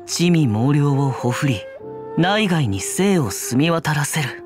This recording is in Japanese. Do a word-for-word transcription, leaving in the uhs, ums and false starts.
地味猛量をほふり内外に生を澄み渡らせる。